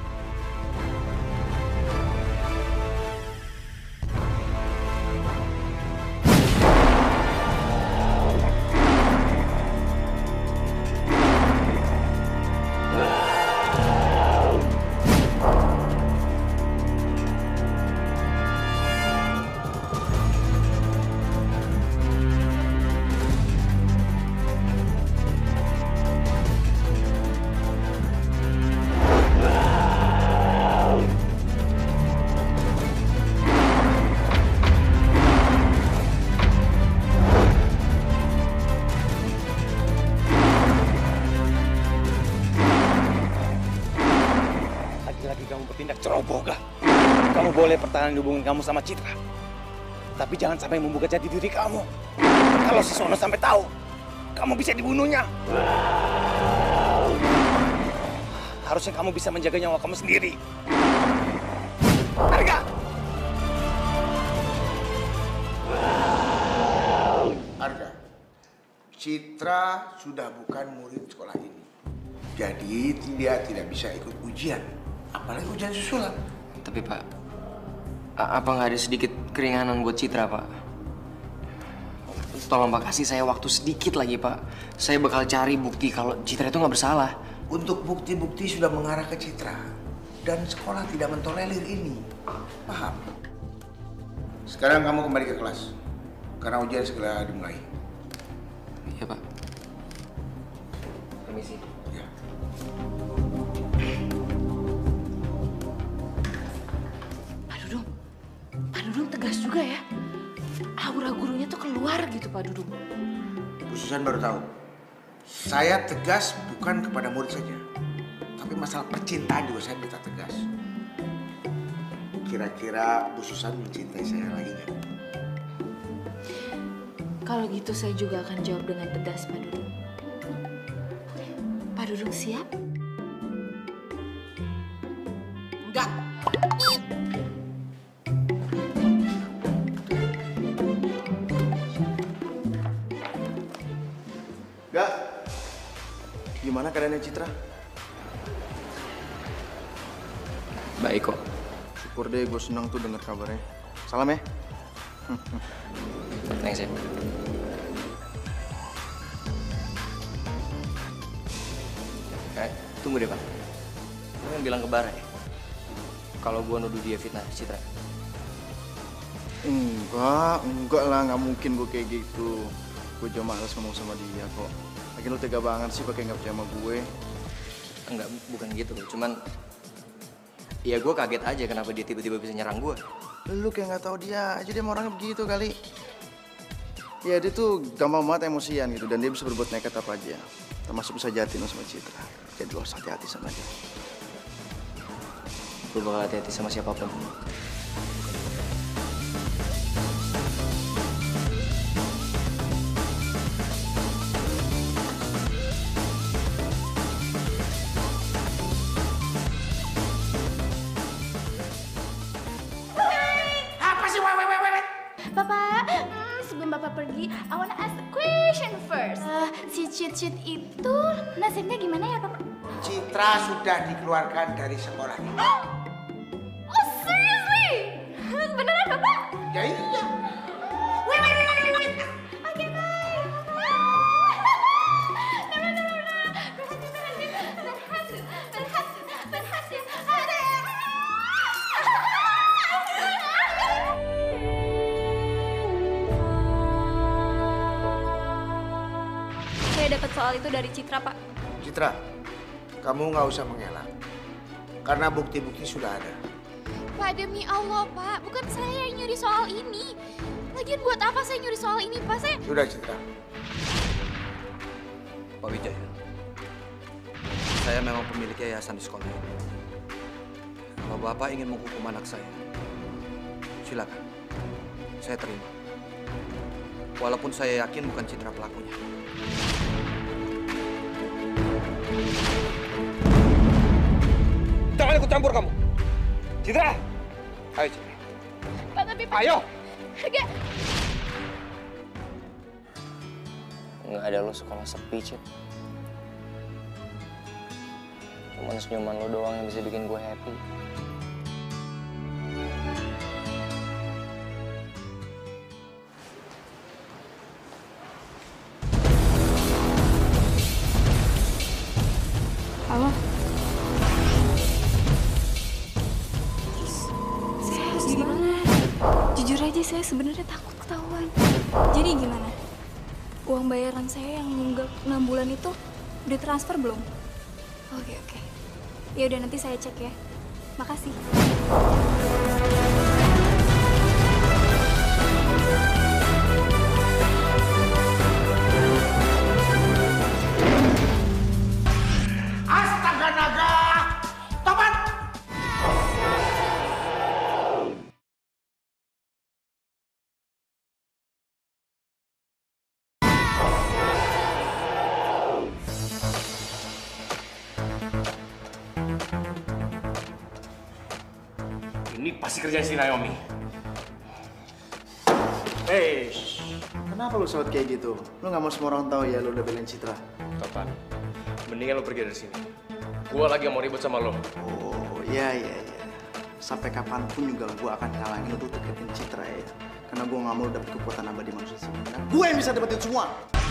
[SPEAKER 9] Kamu boleh pertahanan hubungan kamu sama Citra. Tapi jangan sampai membuka jati diri kamu. Kalau si Sono sampai tahu, kamu bisa dibunuhnya. Harusnya kamu bisa menjaga nyawa kamu sendiri. Arga!
[SPEAKER 7] Arga, Citra sudah bukan murid sekolah ini. Jadi dia tidak bisa ikut ujian. Apalagi ujian susulan.
[SPEAKER 12] Tapi Pak, apa nggak ada sedikit keringanan buat Citra, Pak? Tolong Pak, kasih saya waktu sedikit lagi, Pak. Saya bakal cari bukti kalau Citra itu nggak bersalah.
[SPEAKER 7] Untuk bukti-bukti sudah mengarah ke Citra. Dan sekolah tidak mentolerir ini. Paham? Sekarang kamu kembali ke kelas. Karena ujian segera dimulai.
[SPEAKER 12] Iya, Pak. Permisi.
[SPEAKER 7] Ya.
[SPEAKER 1] Pak Dudung, Pak Dudung tegas juga ya. Aura gurunya tuh keluar gitu Pak Dudung.
[SPEAKER 7] Bu Susan baru tahu. Saya tegas bukan kepada murid saja. Tapi masalah percintaan juga saya minta tegas. Kira-kira Bu Susan mencintai saya lagi nggak?
[SPEAKER 1] Kalau gitu saya juga akan jawab dengan tegas Pak Dudung. Pak Dudung siap?
[SPEAKER 7] Enggak.
[SPEAKER 5] Enggak. Gimana keadaannya Citra?
[SPEAKER 12] Baik kok.
[SPEAKER 5] Syukur deh, gue senang tuh dengar kabarnya. Salam ya.
[SPEAKER 12] Thanks ya. Eh, tunggu deh, Pak. Lu yang bilang ke Bara ya? Kalau gua nuduh dia fitnah Citra.
[SPEAKER 5] Enggak, enggak lah, nggak mungkin gue kayak gitu. Gue cuma males ngomong sama dia kok. Lagi lu tega banget sih pakai nggak percaya sama gue.
[SPEAKER 12] Enggak, bukan gitu loh. Cuman ya gue kaget aja kenapa dia tiba-tiba bisa nyerang gue.
[SPEAKER 5] Lu kayak nggak tahu dia aja, dia orangnya begitu kali. Ya dia tuh gampang banget emosian gitu dan dia bisa berbuat nekat apa aja. Termasuk bisa jahatin sama Citra. Jadi lo harus hati-hati sama dia.
[SPEAKER 12] Gue bakal hati-hati sama siapapun.
[SPEAKER 1] Jadi, I wanna ask the question first. Uh, si Cit-Cit itu nasibnya gimana ya, Papa?
[SPEAKER 7] Citra sudah dikeluarkan dari sekolah.
[SPEAKER 1] Oh, seriously? Beneran, Bapak?
[SPEAKER 7] Ya iya.
[SPEAKER 1] Wait, wait, wait, wait, wait. Oke, bye. No, no, no, no, no. Berhenti, berhenti. Berhasil, berhasil, berhasil. Ada.
[SPEAKER 10] Saya dapat soal itu dari Citra, Pak.
[SPEAKER 7] Citra, kamu nggak usah mengelak. Karena bukti-bukti sudah ada.
[SPEAKER 11] Pak, demi Allah, Pak. Bukan saya yang nyuri soal ini. Lagian buat apa saya nyuri soal ini, Pak? Saya...
[SPEAKER 7] Sudah, Citra.
[SPEAKER 2] Pak Wijaya, saya memang pemilik yayasan di sekolah ini. Kalau Bapak ingin menghukum anak saya, silakan. Saya terima. Walaupun saya yakin bukan Citra pelakunya.
[SPEAKER 8] Jangan ikut campur kamu. Citra! Ayo, Citra.
[SPEAKER 11] Pak, tapi Pak...
[SPEAKER 8] Ayo!
[SPEAKER 11] Enggak.
[SPEAKER 12] Nggak ada lo sekolah sepi, Cit. Cuman senyuman lo doang yang bisa bikin gue happy.
[SPEAKER 10] Halo? Saya harus gimana? Jujur aja saya sebenarnya takut ketahuan. Jadi gimana? Uang bayaran saya yang nunggak enam bulan itu udah transfer belum? Oke, oke. Ya udah nanti saya cek ya. Makasih.
[SPEAKER 7] Astaga naga! Tobat!
[SPEAKER 3] Ini pasti kerjaan si Naomi.
[SPEAKER 5] Hei, kenapa lu saut kayak gitu? Lu nggak mau semua orang tahu ya lu udah belain Citra?
[SPEAKER 3] Topan, mendingan lo pergi dari sini. Gua lagi mau ribut sama lo.
[SPEAKER 5] Oh, iya, iya, iya. Sampai kapanpun juga gua akan ngalangin lu tuh deketin Citra ya. Karena gua nggak mau lu dapet kekuatan abadi manusia sini. Nah, gua yang bisa dapetin semua.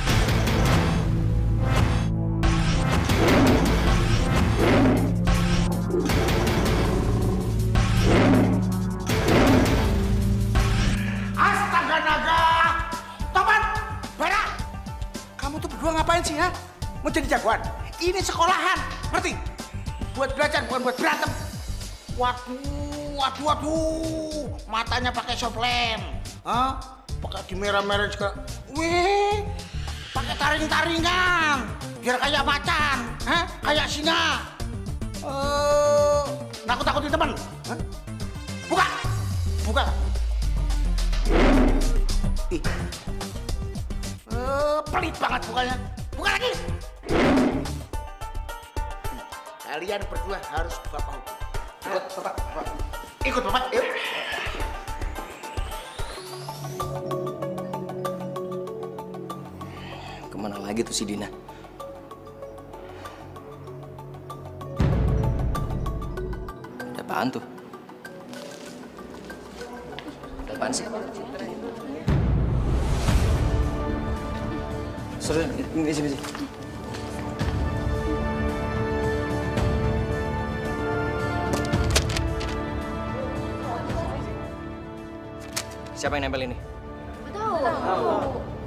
[SPEAKER 7] Astaga naga! Tobat! Bara! Kamu tuh berdua ngapain sih, ha? Mau jadi jagoan? Ini sekolahan, ngerti? Buat belajar, bukan buat berantem. Waduh, waduh, waduh. Matanya pakai shop lamp. Hah? Pakai di merah-merah juga. Wih, pakai taring-taringan. Biar kayak macan, hah? Kayak singa. Uh, nakut-nakutin teman. Hah? Buka! Buka! Ih. Uh, pelit banget bukanya. Buka lagi! Kalian berdua harus bapak hukum. Ikut bapak, bapak. Ikut bapak, yuk.
[SPEAKER 12] Kemana lagi tuh si Dina? Ada apaan tuh? Ada apaan sih? Suruh, ini sini, sini. Siapa yang nempel ini?
[SPEAKER 1] Tahu. Tahu.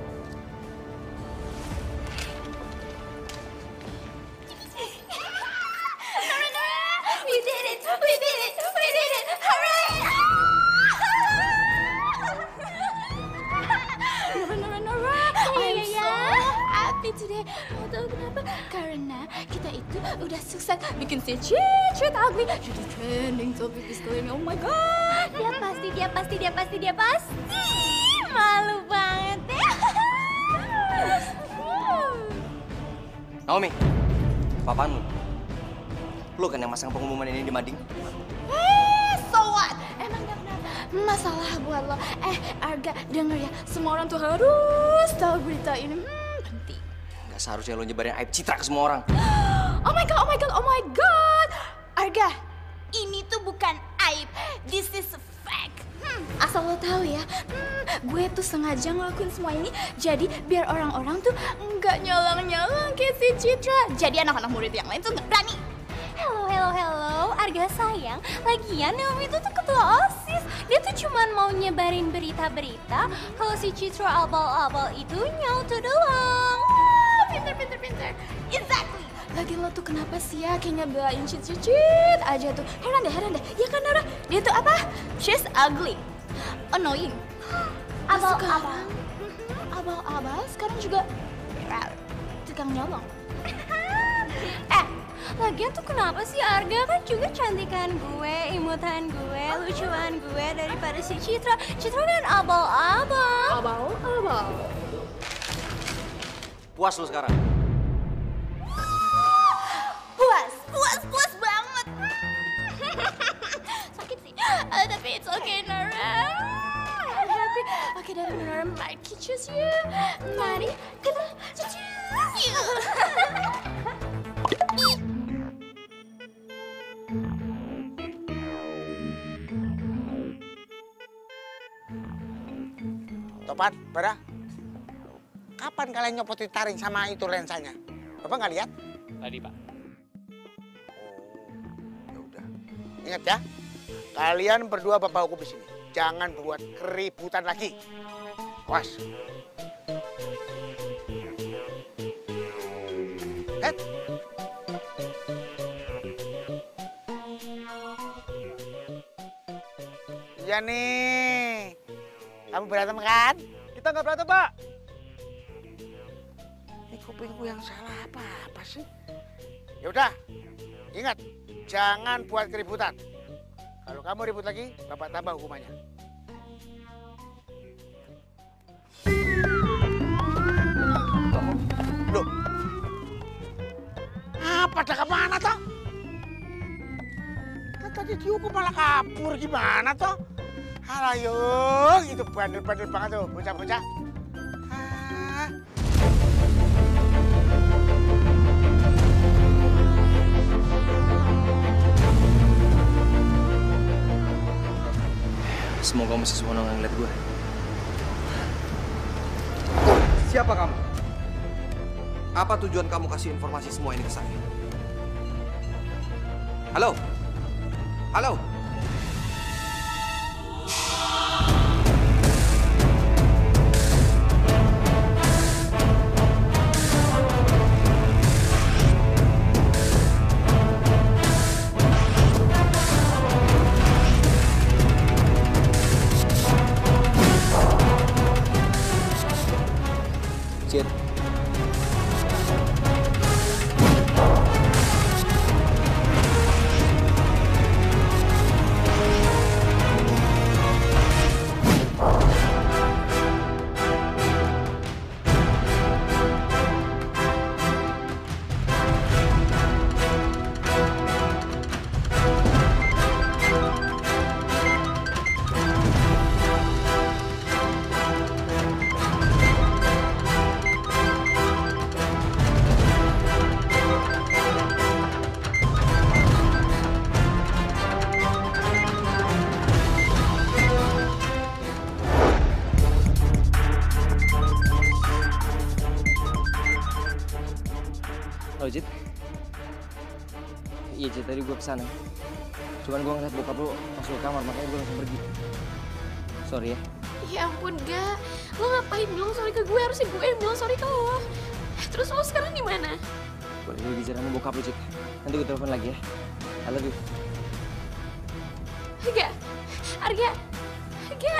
[SPEAKER 1] We did it! We did it! We did it! Hooray! Nora, Nora, Nora! I'm so happy today. Mau tahu kenapa? Karena kita itu udah sukses bikin si Cit-Cit ugly jadi trending topic di sekolah ini. Oh my god! Dia pasti, dia pasti, dia pasti, dia pasti malu banget ya.
[SPEAKER 12] Naomi, apaan lu? Lu kan yang masang pengumuman ini di mading?
[SPEAKER 1] Eh, so what? Emang gak kenapa? masalah buat lo. Eh, Arga, denger ya. Semua orang tuh harus tahu berita ini. Hmm, penting.
[SPEAKER 12] Gak seharusnya lo nyebarin aib Citra ke semua orang.
[SPEAKER 1] Oh my god, oh my god, oh my god. Arga, ini tuh bukan aib. This is fact. Hmm, asal lo tahu ya, hmm, gue tuh sengaja ngelakuin semua ini jadi biar orang-orang tuh nggak nyalang-nyalang kayak si Citra. Jadi anak-anak murid yang lain tuh nggak berani.
[SPEAKER 16] Hello, hello, hello. Arga sayang, lagian Naomi itu tuh ketua OSIS. Dia tuh cuman mau nyebarin berita-berita kalau si Citra abal-abal itu nyautu doang.
[SPEAKER 1] Oh, pinter, pinter, pinter. Exactly. Lagi lo tuh kenapa sih ya kayak ngebelain cicit-cicit aja tuh. Heran deh, heran deh. Ya kan Nara? Dia tuh apa? She's ugly. Annoying.
[SPEAKER 16] Abal-abal.
[SPEAKER 1] Abal-abal sekarang juga tukang nyolong.
[SPEAKER 16] Eh, lagian tuh kenapa sih Arga kan juga cantikan gue, imutan gue, lucuan gue daripada si Citra. Citra kan abal-abal.
[SPEAKER 1] Abal-abal.
[SPEAKER 12] Puas lo sekarang?
[SPEAKER 1] Puas, puas, puas banget. Sakit sih, uh, tapi it's okay Nara. Happy. Oke, dari Nara, mari kiss you. Mari kita kiss you.
[SPEAKER 7] Topan, Bara, kapan kalian nyopotin taring sama itu lensanya? Bapak nggak lihat?
[SPEAKER 3] Tadi, Pak.
[SPEAKER 7] Ingat ya, kalian berdua bapak hukum di sini. Jangan buat keributan lagi. Was. Eh. Iya nih. Kamu berantem kan?
[SPEAKER 6] Kita nggak berantem, Pak.
[SPEAKER 7] Ini kupingku yang salah apa apa sih? Ya udah, ingat. Jangan buat keributan. Kalau kamu ribut lagi, Bapak tambah hukumannya. Loh, apa dah kemana toh? Kan tadi dihukum malah kabur gimana toh? Halayo, itu bandel-bandel banget tuh bocah-bocah.
[SPEAKER 12] Semoga masih semua orang ngeliat gue.
[SPEAKER 2] Siapa kamu? Apa tujuan kamu kasih informasi semua ini ke saya? Halo? Halo?
[SPEAKER 12] Cid. Oh, Cid. Iya, Cid, tadi gue kesana. Cuman gue ngeliat bokap lu masuk ke kamar, makanya gue langsung pergi. Sorry ya.
[SPEAKER 11] Ya ampun, gak. Lo ngapain bilang sorry ke gue? Harusnya gue yang bilang sorry ke lo. Terus lo sekarang di mana?
[SPEAKER 12] Gue lagi bicara sama bokap lu, Cid. Nanti gue telepon lagi ya. I love you.
[SPEAKER 11] Arga. Arga. Arga.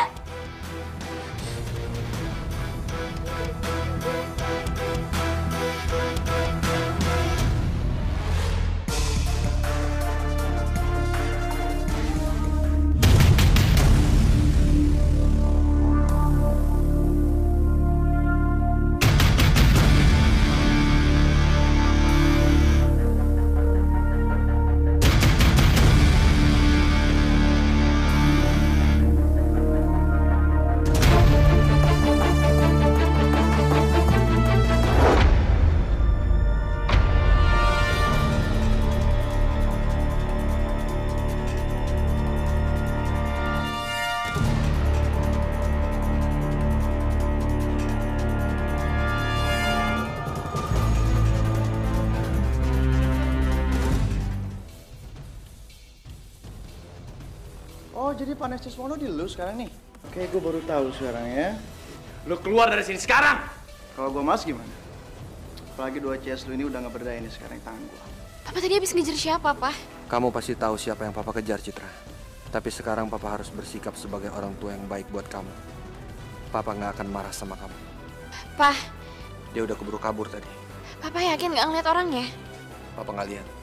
[SPEAKER 5] Oh, jadi Pak Nestiswono di lu sekarang nih? Oke, gue baru tahu sekarang ya.
[SPEAKER 3] Lu keluar dari sini sekarang!
[SPEAKER 5] Kalau gue mas gimana? Apalagi dua C S lu ini udah nggak berdaya nih sekarang tangan gue.
[SPEAKER 1] Papa tadi habis ngejar siapa, Pak?
[SPEAKER 2] Kamu pasti tahu siapa yang Papa kejar, Citra. Tapi sekarang Papa harus bersikap sebagai orang tua yang baik buat kamu. Papa nggak akan marah sama kamu.
[SPEAKER 1] Pak.
[SPEAKER 2] Dia udah keburu kabur tadi.
[SPEAKER 1] Papa yakin nggak ngeliat orangnya?
[SPEAKER 2] Papa nggak lihat.